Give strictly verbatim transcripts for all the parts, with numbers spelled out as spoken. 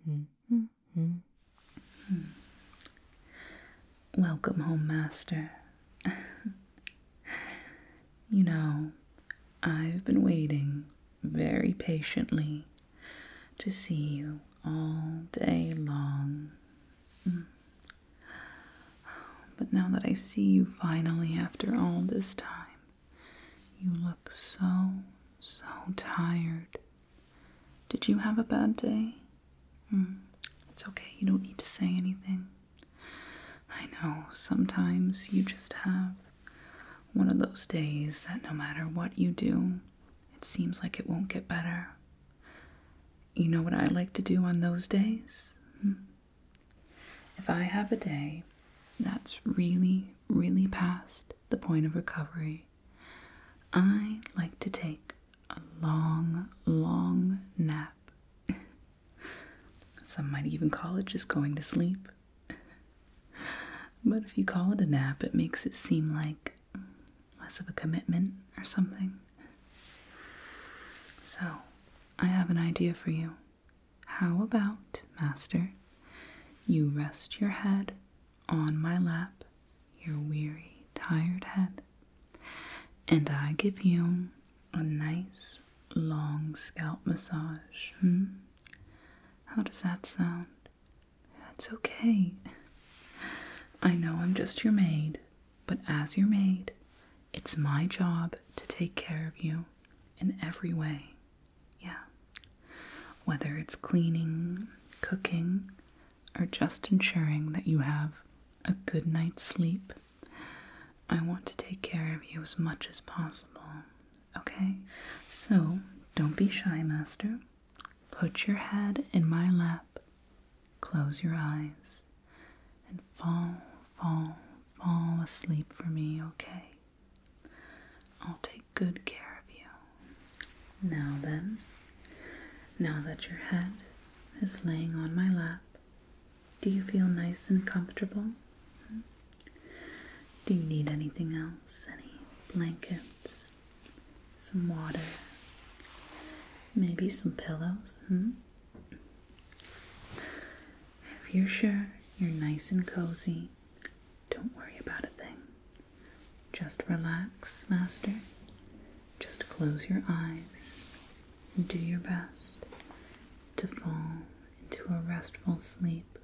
Welcome home, Master. You know, I've been waiting very patiently to see you all day long. But now that I see you finally after all this time, you look so, so tired. Did you have a bad day? Hmm. It's okay, you don't need to say anything. I know, sometimes you just have one of those days that no matter what you do, it seems like it won't get better. You know what I like to do on those days? Hmm? If I have a day that's really, really past the point of recovery, I like to take a long, long nap. Some might even call it just going to sleep. But if you call it a nap, it makes it seem like less of a commitment or something. So, I have an idea for you. How about, Master, you rest your head on my lap, your weary, tired head, and I give you a nice, long scalp massage, hmm? How does that sound? That's okay. I know I'm just your maid, but as your maid, it's my job to take care of you in every way. Yeah. Whether it's cleaning, cooking, or just ensuring that you have a good night's sleep, I want to take care of you as much as possible. Okay? So, don't be shy, Master. Put your head in my lap, close your eyes, and fall, fall, fall asleep for me, okay? I'll take good care of you. Now then, now that your head is laying on my lap, do you feel nice and comfortable? Do you need anything else? Any blankets? Some water? Maybe some pillows, hmm? If you're sure you're nice and cozy, don't worry about a thing. Just relax, Master. Just close your eyes and do your best to fall into a restful sleep.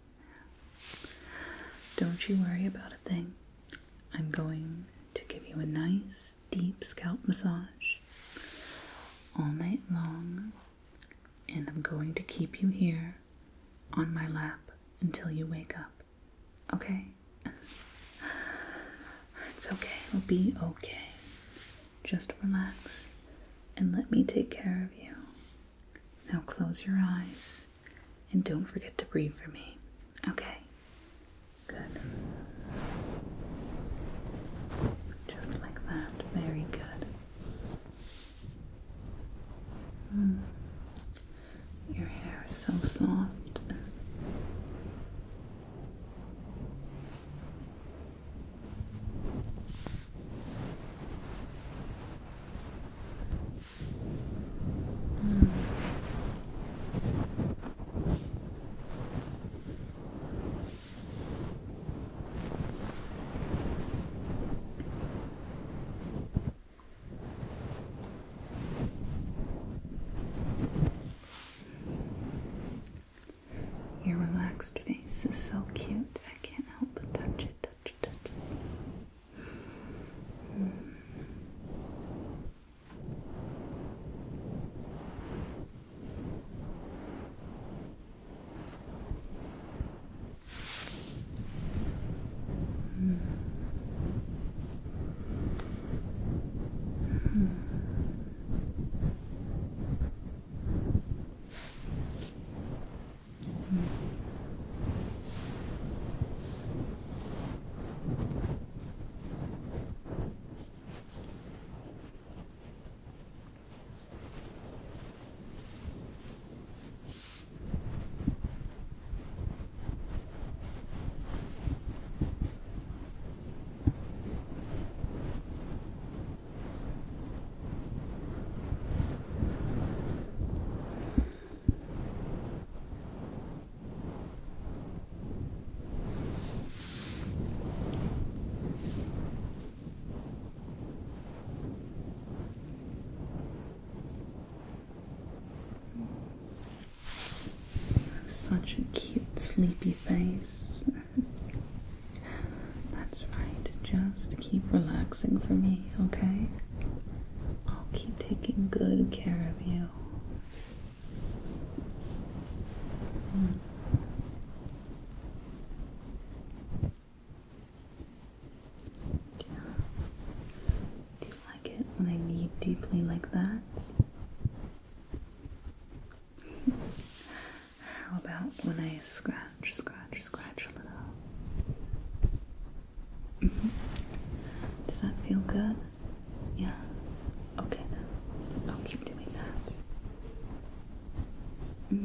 Don't you worry about a thing. I'm going to give you a nice, deep scalp massage all night long, and I'm going to keep you here on my lap until you wake up. Okay? It's okay. It'll be okay. Just relax and let me take care of you. Now close your eyes and don't forget to breathe for me. Okay? Good. Just like that. Very good. Mm. Your hair is so soft. Mm. Your relaxed face is so cute. I can't help but touch it, touch it, touch it. Mm. Mm. Mm. such a cute, sleepy face. That's right. Just keep relaxing for me, okay? I'll keep taking good care of you. Mm. Yeah. Do you like it when I knead deeply like that? How about when I scratch, scratch, scratch a little? Mm-hmm. Does that feel good? Yeah. Okay then. I'll keep doing that. Mm.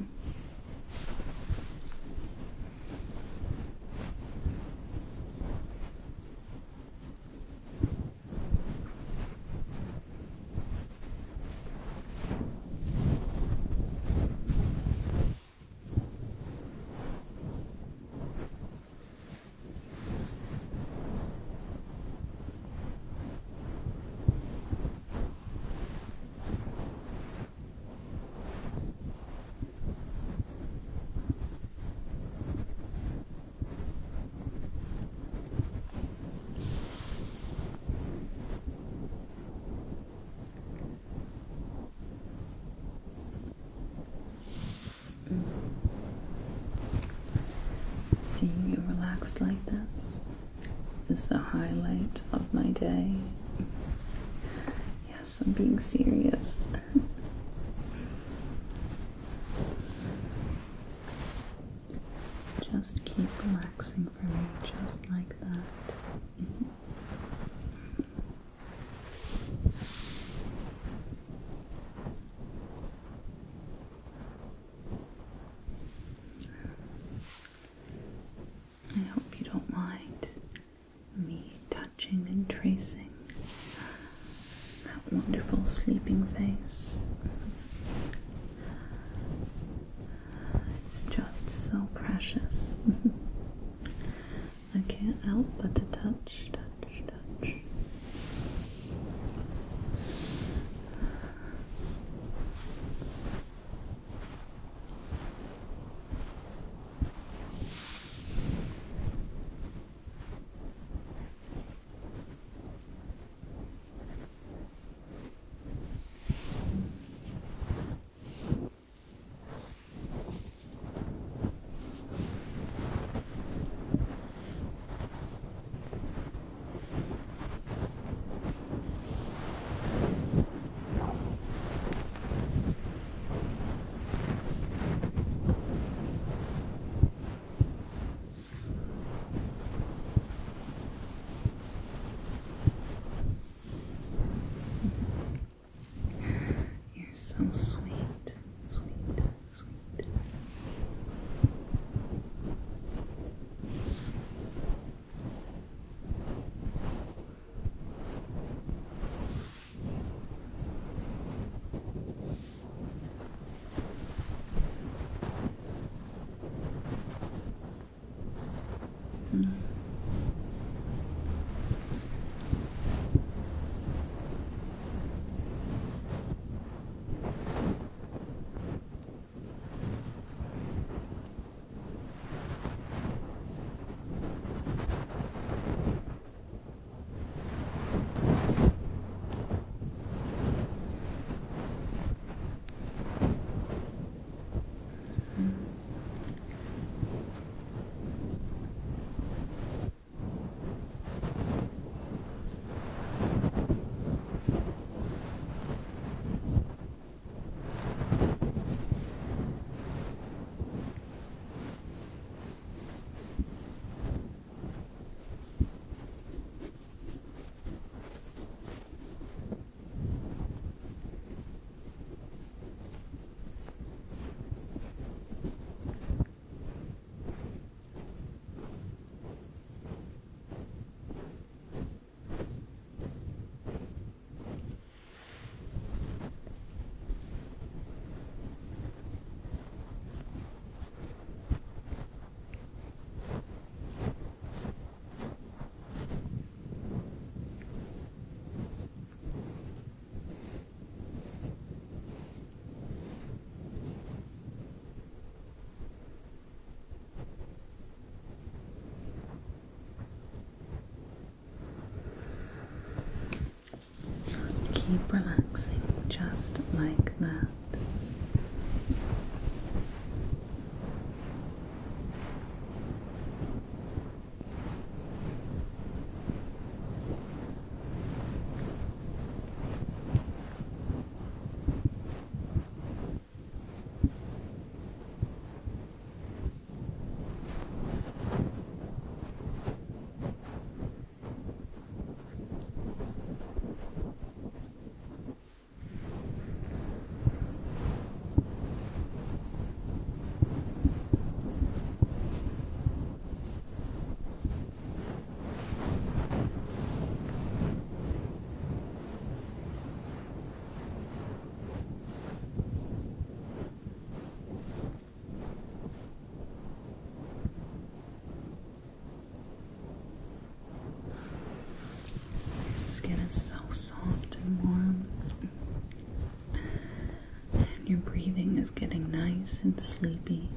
Seeing you relaxed like this is the highlight of my day. Yes, I'm being serious. Just keep relaxing for me, just like that. Mm-hmm. I hope you don't mind me touching and tracing that wonderful sleeping face. It's just so precious. I can't help but to touch, touch, touch. nice and sleepy.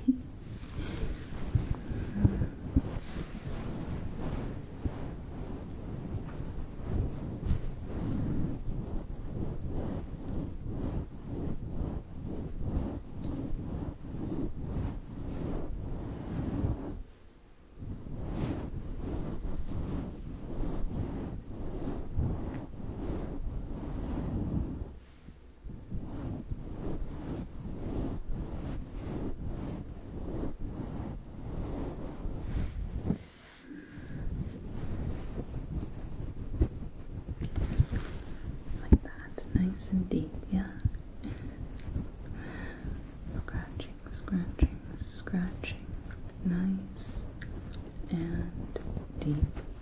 Nice and deep, yeah. Scratching, scratching, scratching. Nice and deep.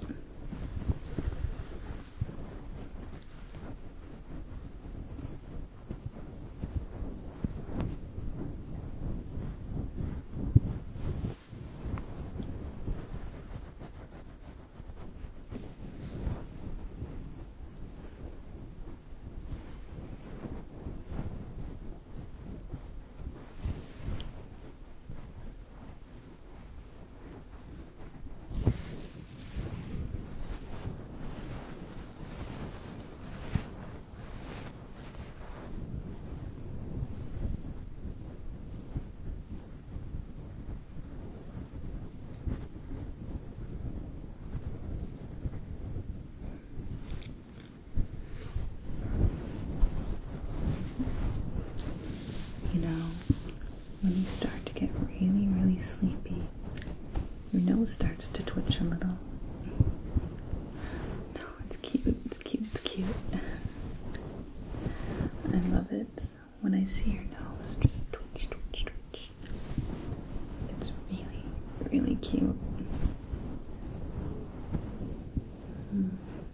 You know, when you start to get really, really sleepy, your nose starts to twitch a little. No, it's cute, it's cute, it's cute. I love it when I see your nose just twitch, twitch, twitch. It's really, really cute. Mm.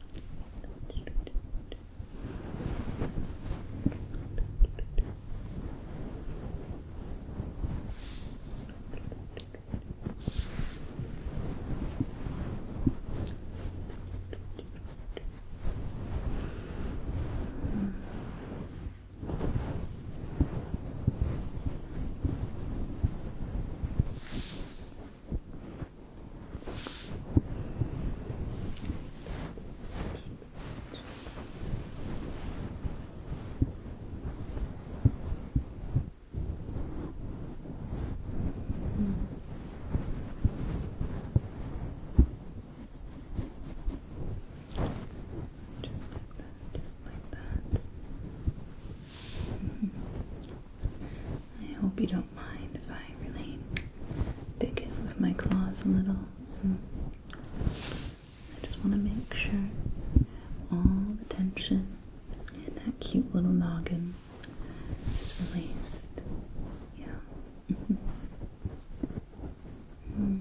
Hope you don't mind if I really dig in with my claws a little. I just want to make sure all the tension in that cute little noggin is released. Yeah. Mm.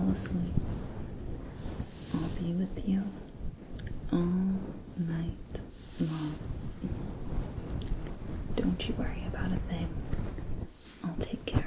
asleep. I'll be with you all night long. Don't you worry about a thing. I'll take care